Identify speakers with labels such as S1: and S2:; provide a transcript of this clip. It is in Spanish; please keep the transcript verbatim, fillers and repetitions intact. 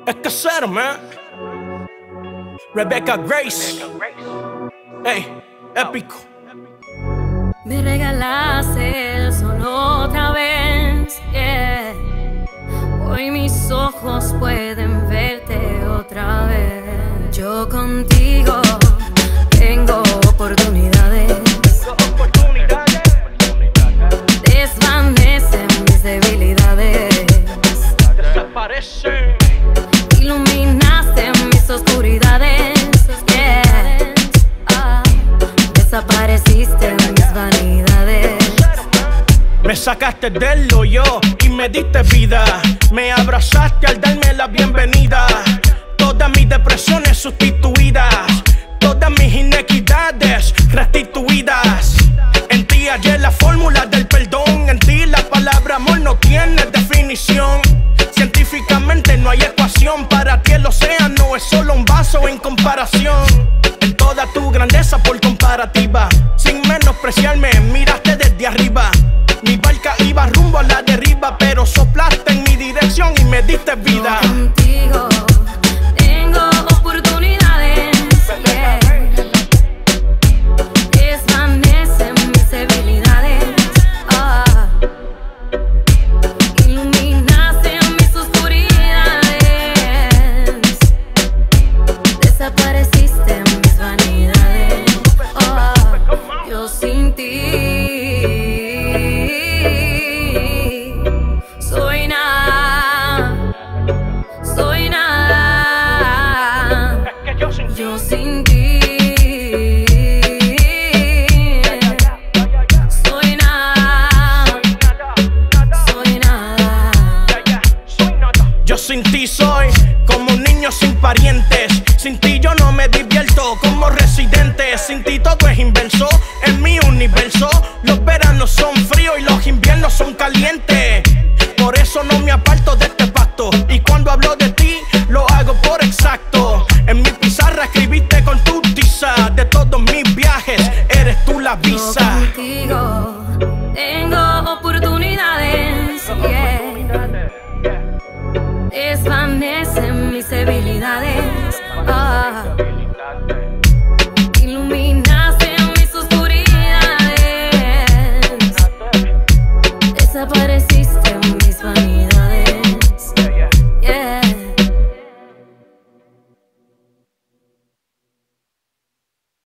S1: Es casero, man. Rebecca Grace. Hey, épico.
S2: Me regalaste el sol otra vez, yeah. Hoy mis ojos pueden verte otra vez. Yo contigo tengo oportunidades. Desvanecen mis debilidades.
S1: Desaparecen.
S2: Iluminaste mis oscuridades, yeah. Ah, desapareciste mis vanidades.
S1: Me sacaste del hoyo y me diste vida. Me abrazaste al darme la bienvenida. Todas mis depresiones sustituidas, todas mis inequidades restituidas. En ti hallé la fórmula del perdón. En ti la palabra amor no tiene definición. Científicamente no hay ecuación. Para ti el océano es solo un vaso en comparación. En toda tu grandeza por comparativa, sin menospreciarme, miraste desde arriba. Mi barca iba rumbo a la deriva, pero soplaste en mi dirección y me diste vida.
S2: Yo contigo tengo oportunidades, yeah. Desvanecen mis debilidades, ah. Iluminaste mis oscuridades. Desapareciste mis vanidades, oh. Yo sin ti soy nada, soy nada. Yo sin ti soy nada, soy nada.
S1: Yo sin ti soy como un niño sin parientes. Sin ti yo no me divierto como residente. Sin ti todo es inverso en mi universo. Los veranos son fríos y los inviernos son calientes. Por eso no me aparto de este pacto. Y cuando hablo de ti, lo hago por exacto. En mi pizarra escribiste con tu tiza. De todos mis viajes, eres tú la visa.
S2: Yo contigo